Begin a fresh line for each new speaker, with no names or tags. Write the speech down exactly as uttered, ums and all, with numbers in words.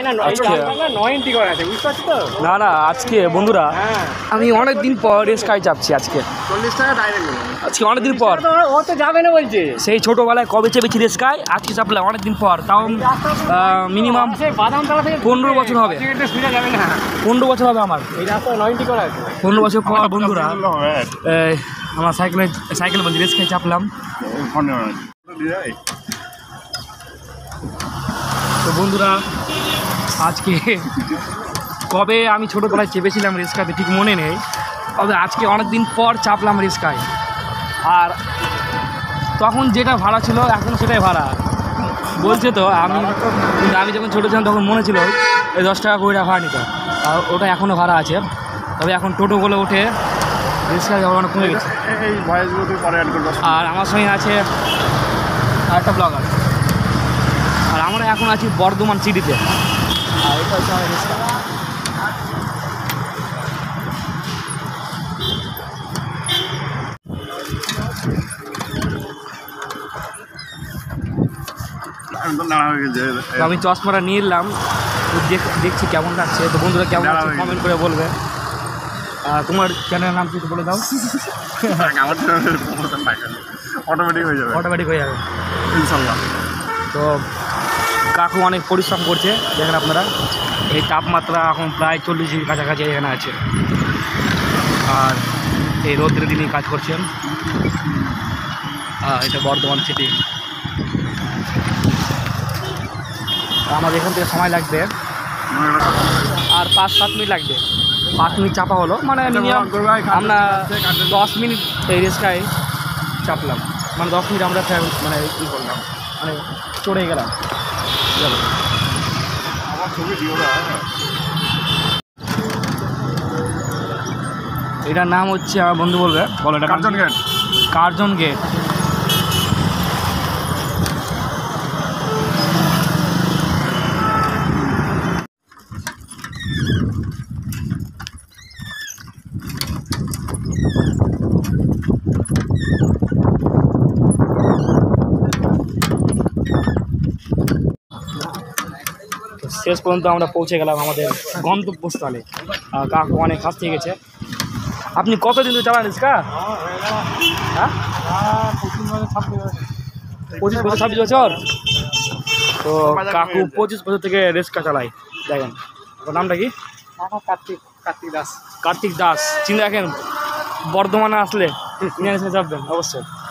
না না আজকে বন্ধুরা আমি অনেক দিন পর রেস্কাই চাপছি আজকে
চল্লিশ টাকা ডাইরেক্ট
আজকে অনেক দিন পর
ও তো যাবে না বলছে
সেই ছোটোবেলায় কবে চেপেছি রেস্কাই আজকে চাপলাম অনেক দিন পর তাও মিনিমাম
বাদামতলা থেকে
পনেরো বছর হবে
যাবে না
পনেরো বছর হবে আমার
এই রাস্তা নয়টি করা আছে
পনেরো বছর পর বন্ধুরা আমার সাইকেলে সাইকেল বলছি রেস্কাই চাপলাম তো বন্ধুরা আজকে কবে আমি ছোটোবেলায় চেপেছিলাম রিস্কাতে ঠিক মনে নেই তবে আজকে অনেক দিন পর চাপলাম রিস্কায় আর তখন যেটা ভাড়া ছিল এখন সেটাই ভাড়া বলছে তো আমি আমি যখন ছোটো ছিলাম তখন মনে ছিল এই দশ টাকা কুড়ি টাকা ভাড়া নিত আর ওটা এখনও ভাড়া আছে তবে এখন টোটো বলে ওঠে রিস্কা অনেক কমে গেছে আর আমার সঙ্গে আছে আরেকটা ব্লগার আর আমরা এখন আছি বর্ধমান সিটিতে আর এটা হচ্ছে আমার রিস্কা আমি চশমাটা নিয়ে এলাম দেখছি কেমন লাগছে তো বন্ধুরা কেমন কমেন্ট করে বলবে তোমার চ্যানেলের নাম কিছু বলে দাও
অটোমেটিক হয়ে যাবে
অটোমেটিক হয়ে যাবে
ইনশাল্লাহ
তো কাকু অনেক পরিশ্রম করছে দেখেন আপনারা এই তাপমাত্রা এখন প্রায় চল্লিশ ডিগ্রির কাছাকাছি এখানে আছে আর এই রৌদ্রের দিনই কাজ করছেন এটা বর্ধমান সিটি আমাদের এখান থেকে সময় লাগবে আর পাঁচ সাত মিনিট লাগবে পাঁচ মিনিট চাপা হলো মানে মিনিমাম আমরা দশ মিনিট এই রেস্কায় চাপলাম মানে দশ মিনিট আমরা মানে ই করলাম মানে চড়ে গেলাম চলো এটার নাম হচ্ছে আমার বন্ধু বলবে বলো এটা
কার্জন গেট
কার্জন গেট শেষ পর্যন্ত আমরা পৌঁছে গেলাম আমাদের গন্তব্যস্থলে কাকু অনেক কাছ থেকে গেছে আপনি কতদিন ধরে চালান রিস্কা হ্যাঁ পঁচিশ বছর ছাব্বিশ বছর তো কাকু পঁচিশ বছর থেকে রিস্কা চালায় দেখেন আপনার নামটা কি
কার্তিক কার্তিক দাস
কার্তিক দাস চিন্তা রাখেন বর্ধমানে আসলে চাপবেন অবশ্যই